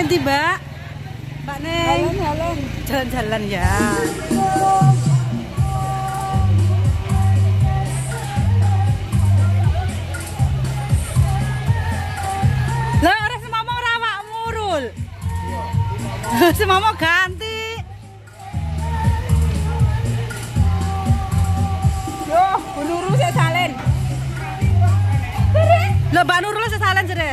Ndi Mbak? Mbak Neng. Jalan-jalan. Jalan-jalan ya. Lah ora semono ora awakmu Rul. Semono ganti. Yo, Bu Nurul saya salen. Lah Mbak Nurul sesalen jere.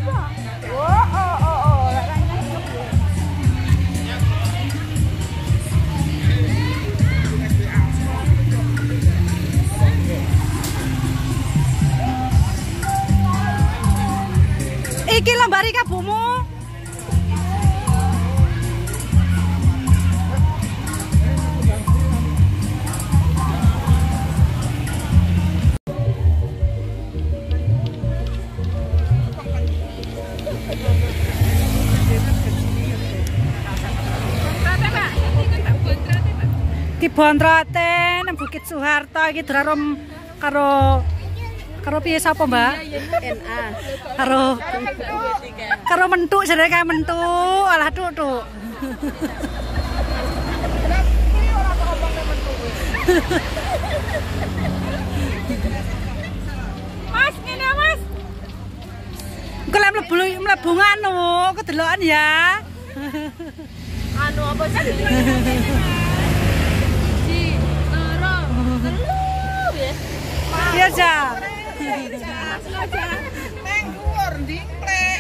Oh. Iki lambari kabumu. Ki Bontrote nang Bukit Soeharto iki drarom karo piye sapa Mbak? NA. Karo mentuk jenenge kae mentuk, alah tuk. Mas, ngene Mas. Engko lek mlebu anu, kedelokan ya. Anu apa sih? Iya, Ja. Neng dhuwur ndingklek.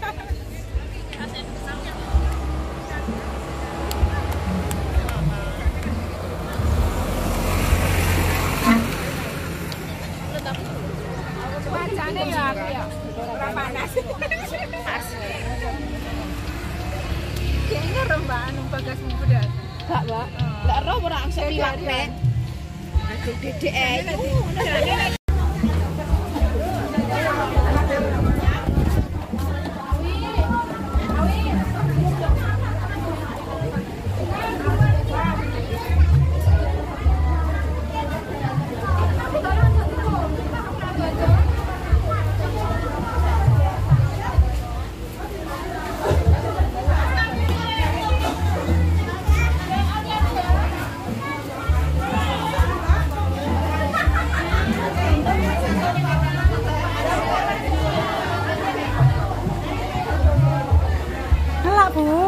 Cuacane ya aku ya. Ora panas. Kayaknya rembahan bagasmu udah. Gak, Mbak. Lah roh ora akses liwat nek. Aduh dedek Bu.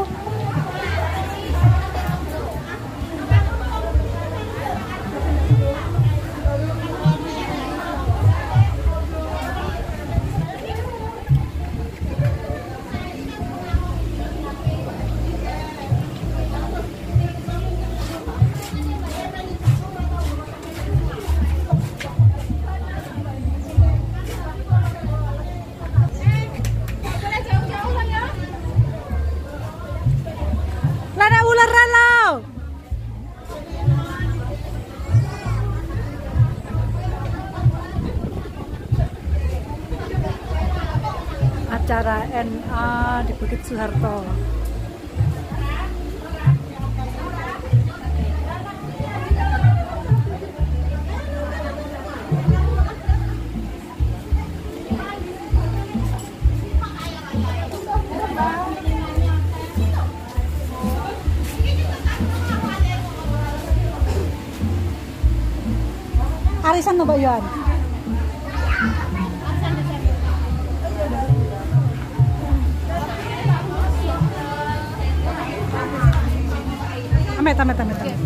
Ada ular ralau. Acara NA di Bukit Soeharto. Arisan Mbak Yohan. Amit.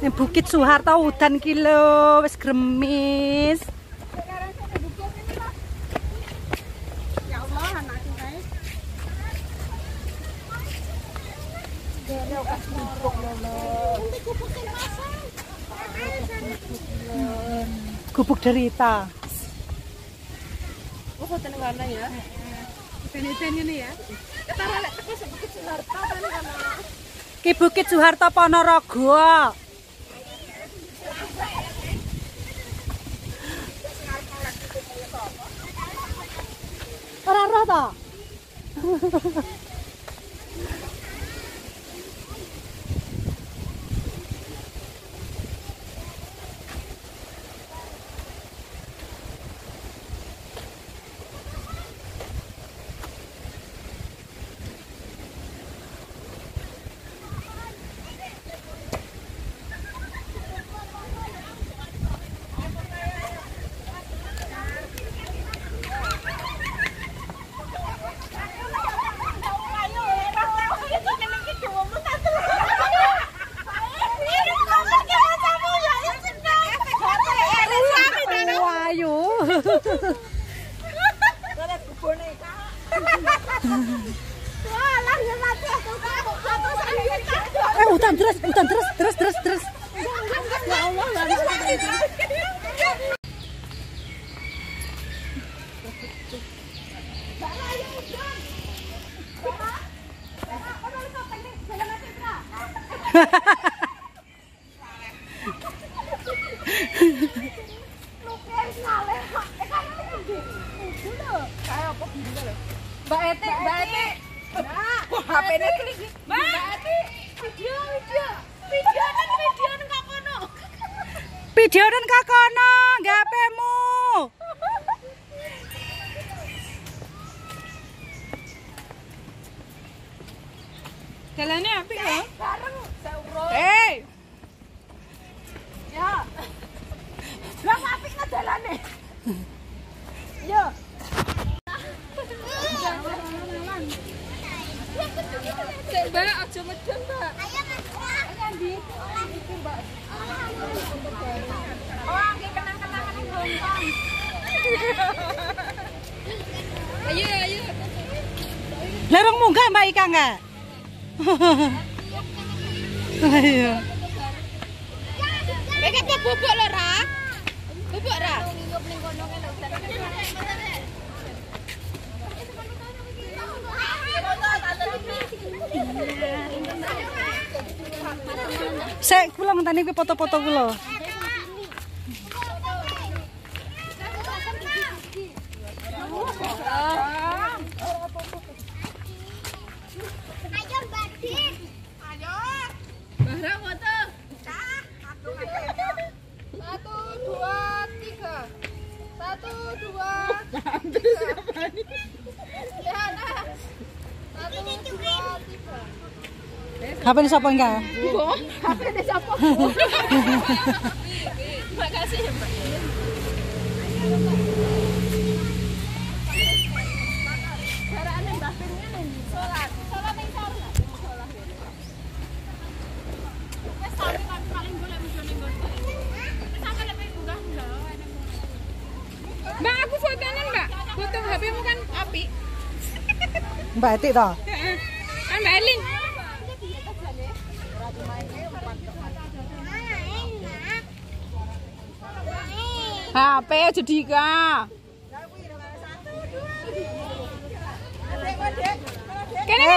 Bukit Soeharto udan ki lho, wis gremis. Ya Allah, anakku kae. Gubuk derita. Oh, hotel ngana ya. Ben-ben ini ya. Ketara lek teko Bukit Soeharto kan kana. Ki Bukit Soeharto Ponorogo. Ora roh to? Hutan terus. Ya Allah, Mbak Eti. HP-ne klik. Mbak Eti, videoan kok kono. Videoan kok kono, nggak HP-mu. Jalannya apik lho. Bareng Sauro. Ya. Lah apik nang dalane. Yo. Mbak, aja medun, Mbak. Ayo, Ndi. Mbak. Oh, nggih kenang-kenangan ning Hongkong. Ayo. Larang munggah Mbak Ika nggak? Ayo. Iki bubuk lho, Ra. Bubuk, Ra. Sek kula ngenteni kuwi foto-foto kula. Ayo, Mbak Dik. Ayo. Barang foto. 1 2 3. 1 2 Lihat. 1 2 3. HP ini siapa enggak? HP ini siapa? Makasih ya, Mbak. Carane Mbak Ben ngene ndi? Salat ning sarung. Salat. Wes sampe paling golek videone nggon. Sampe lek munggah enggak. Mbak, aku fotonya, Mbak. Foto HP-mu kan apik. Mbak Etik toh? Heeh. Kan Mbak Elin. HP aja Dika. Kene.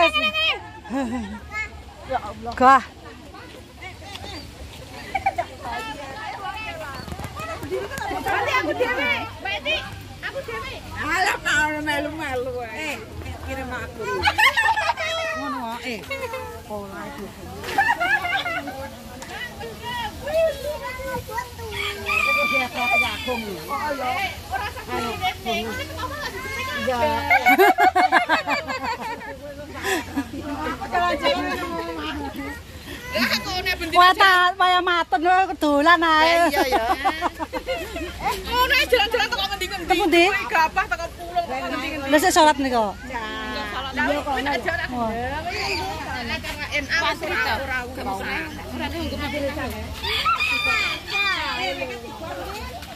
Ya Allah. Gah. Nanti aku dhewe. Mbak Eti, aku dhewe. Alah kau melu-melu kirim aku. Ngono wae. Ora itu. Ora sakit dene. Kenapa lagi dene? Waya maten kedolan ae. Iya ya. Ngono ae jalan-jalan teko ngendi-ngendi. Teko ndi? Gapah teko pulau teko ngendi-ngendi. Lah sik salat niku. Ya. Iya kok. NA ora